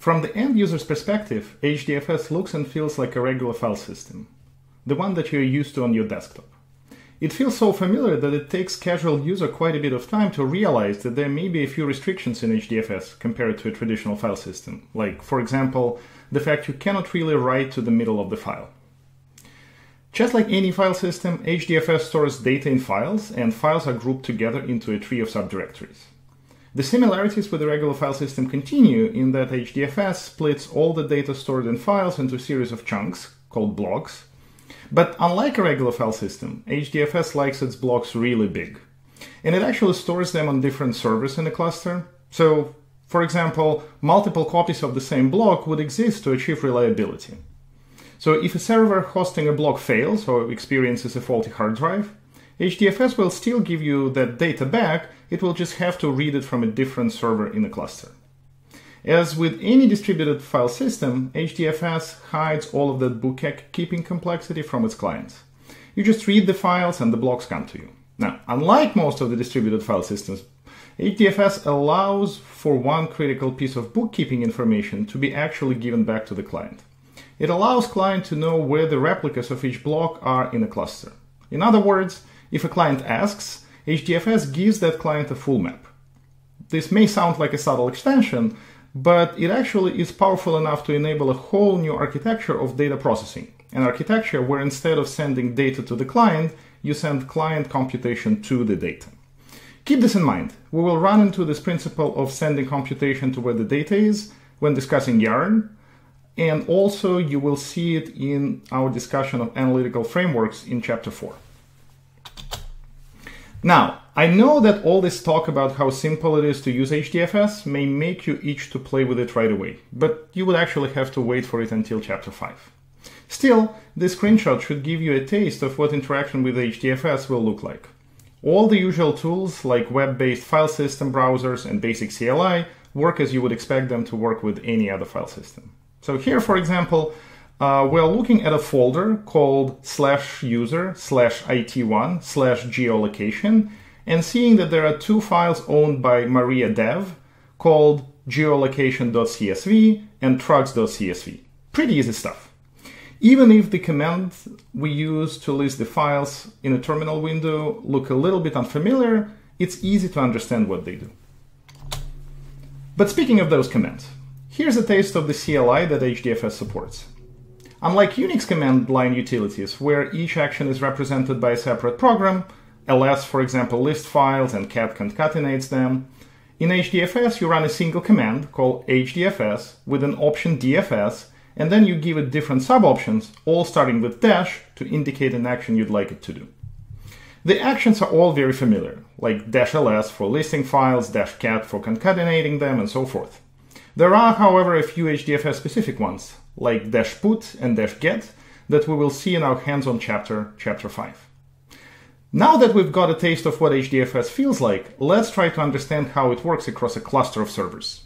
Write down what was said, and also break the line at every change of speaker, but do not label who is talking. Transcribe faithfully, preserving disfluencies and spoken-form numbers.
From the end user's perspective, H D F S looks and feels like a regular file system, the one that you're used to on your desktop. It feels so familiar that it takes casual user quite a bit of time to realize that there may be a few restrictions in H D F S compared to a traditional file system, like, for example, the fact you cannot really write to the middle of the file. Just like any file system, H D F S stores data in files, and files are grouped together into a tree of subdirectories. The similarities with the regular file system continue in that H D F S splits all the data stored in files into a series of chunks, called blocks. But unlike a regular file system, H D F S likes its blocks really big. And it actually stores them on different servers in a cluster. So, for example, multiple copies of the same block would exist to achieve reliability. So if a server hosting a block fails or experiences a faulty hard drive, H D F S will still give you that data back, it will just have to read it from a different server in the cluster. As with any distributed file system, H D F S hides all of that bookkeeping complexity from its clients. You just read the files and the blocks come to you. Now, unlike most of the distributed file systems, H D F S allows for one critical piece of bookkeeping information to be actually given back to the client. It allows client to know where the replicas of each block are in a cluster. In other words, if a client asks, H D F S gives that client a full map. This may sound like a subtle extension, but it actually is powerful enough to enable a whole new architecture of data processing, an architecture where instead of sending data to the client, you send client computation to the data. Keep this in mind. We will run into this principle of sending computation to where the data is when discussing Yarn, and also you will see it in our discussion of analytical frameworks in chapter four. Now, I know that all this talk about how simple it is to use H D F S may make you itch to play with it right away, but you would actually have to wait for it until chapter five. Still, this screenshot should give you a taste of what interaction with H D F S will look like. All the usual tools like web-based file system browsers and basic C L I work as you would expect them to work with any other file system. So here, for example, Uh, we're looking at a folder called slash user slash it1 slash geolocation and seeing that there are two files owned by Maria Dev called geolocation.csv and trucks.csv. Pretty easy stuff. Even if the commands we use to list the files in a terminal window look a little bit unfamiliar, it's easy to understand what they do. But speaking of those commands, here's a taste of the C L I that H D F S supports. Unlike Unix command line utilities, where each action is represented by a separate program, ls, for example, lists files and cat concatenates them, in H D F S you run a single command called H D F S with an option D F S, and then you give it different sub-options, all starting with dash to indicate an action you'd like it to do. The actions are all very familiar, like dash ls for listing files, dash cat for concatenating them, and so forth. There are, however, a few H D F S specific ones, like dash put and dash get, that we will see in our hands-on chapter, chapter five. Now that we've got a taste of what H D F S feels like, let's try to understand how it works across a cluster of servers.